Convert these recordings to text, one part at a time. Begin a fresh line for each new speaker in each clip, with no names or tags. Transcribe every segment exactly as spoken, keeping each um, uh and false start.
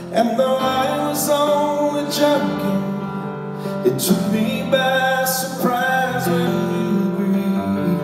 And though I was only joking, it took me by surprise when you agreed.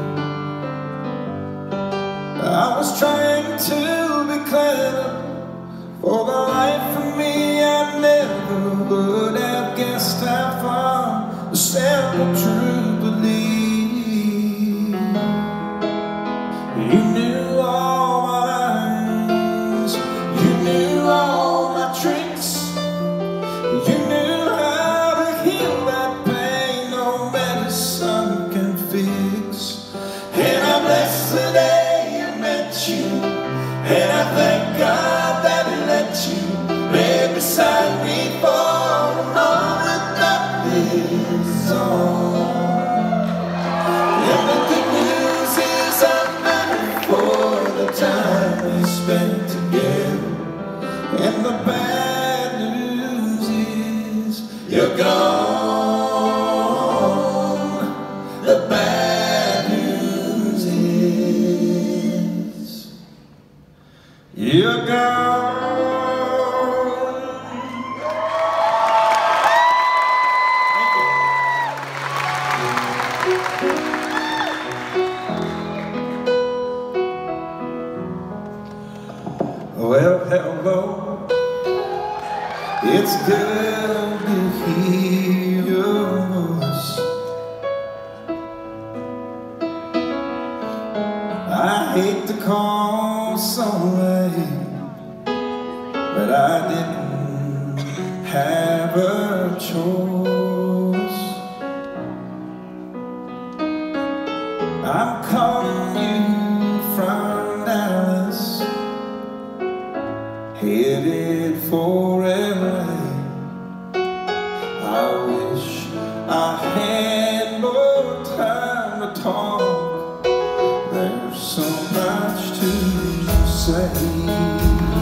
I was trying to be clever, for the life of me I never would have guessed how far the simple truth would lead. You knew all my lines, you knew all my tricks, you knew how to heal that pain no medicine can fix. And I bless the day I met you, and I thank God that He let you lay beside me for a moment that is all. And the good news is I'm better for the time we spent together, and the bad news is you're gone. The bad news is you're gone. Well, hello, it's good to hear your voice. I hate to call so late, but I didn't have a choice. I'm calling you from Dallas, headed for L A. I wish I had more time to talk. There's so much to say.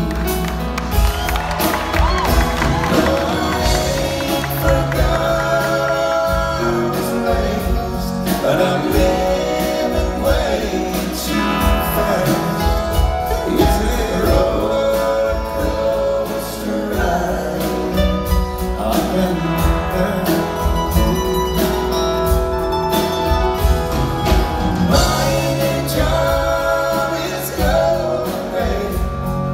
But I'm living way too fast. It's a roller coaster ride up and down. My new job is going great.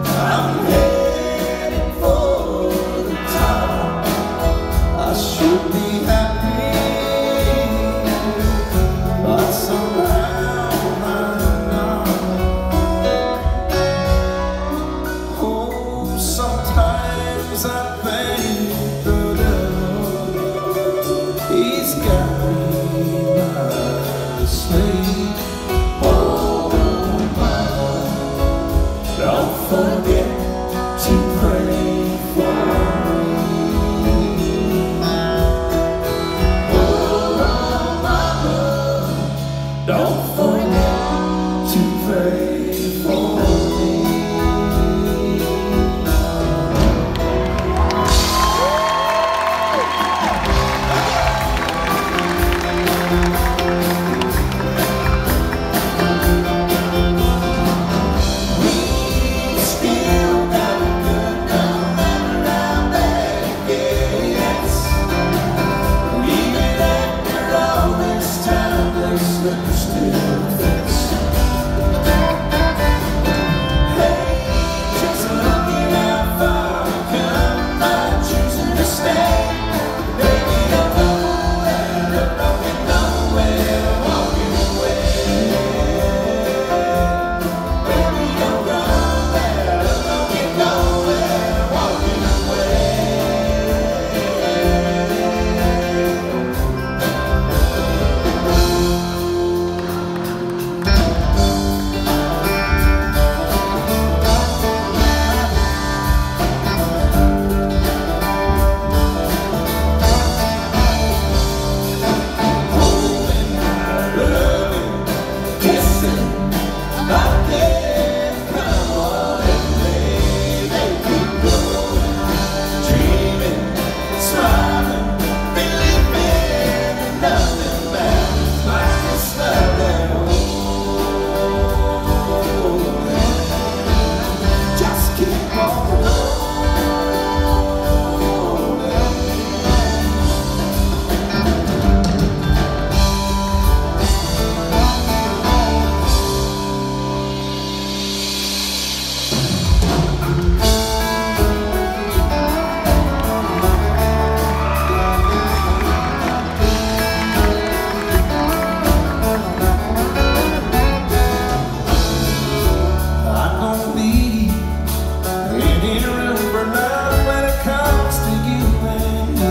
ain't room for love when it comes to you and me.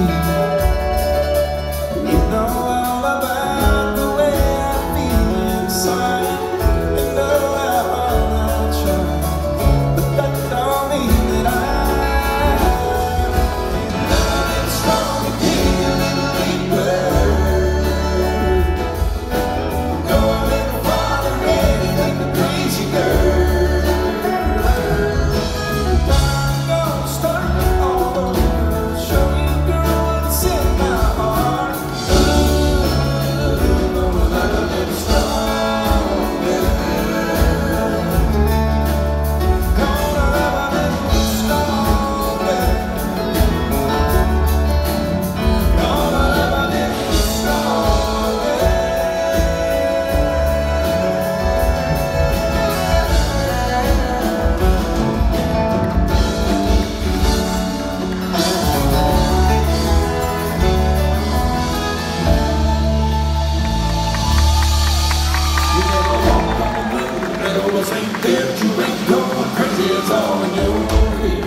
You know all about the way I feel inside. You know how hard I try, but that don't mean that I love it strong and dig a little deeper. Go a little farther, anything to please you, girl. Ain't dead, you ain't going crazy, it's all in your head.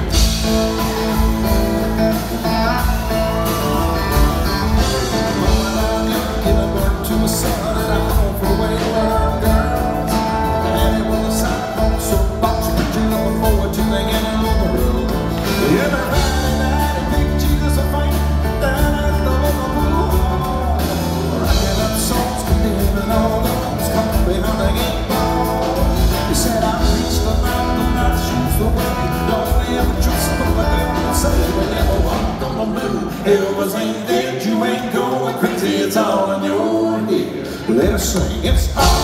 Giving birth to a son and I'm home for the way to love girls. And it was a sidewalk, so box you could you look forward to hanging on the road. Every Friday night I picked Jesus a fight down at the local pool hall, writing up songs condemning all those caught behind the game ball. He said, I reached the mountain, not choose the way. Don't ever trust what the devil say. We never walked on the moon. Elvis ain't dead, you ain't going crazy. It's all in your head. Let us sing. It's all